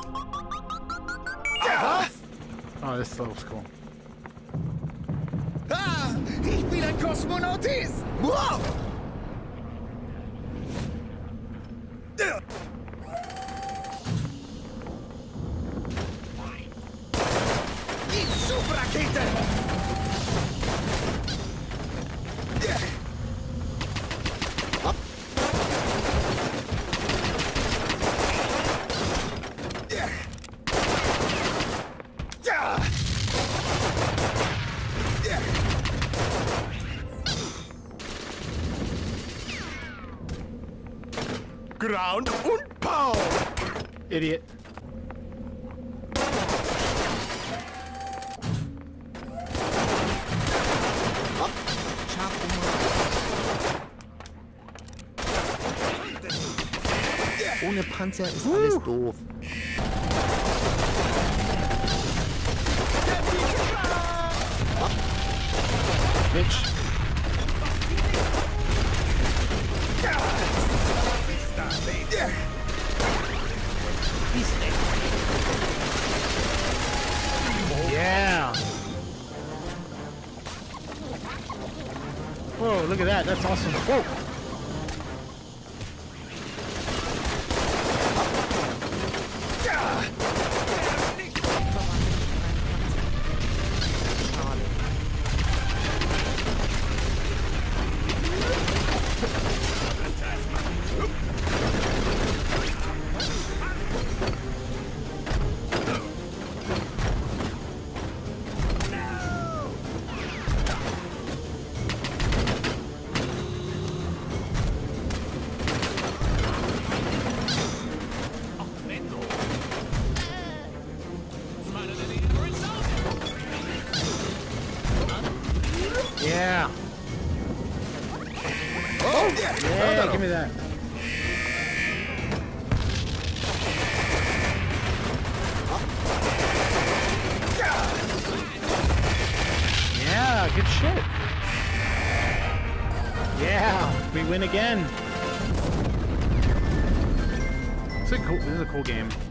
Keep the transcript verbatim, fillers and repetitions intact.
Oh, this level's cool. Ah, ich bin ein Kosmonautist! Wow! Die Subrakete! Ground und Pound! Idiot. Ohne Panzer ist alles doof. Bitch. Yeah. Whoa, look at that. That's awesome. Whoa. Yeah. Oh, yeah! Yeah, give me that. Yeah, good shit. Yeah, we win again. It's a cool, this is a cool game.